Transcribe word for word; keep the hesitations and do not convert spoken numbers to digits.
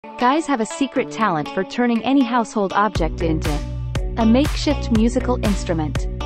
Guys have a secret talent for turning any household object into a makeshift musical instrument.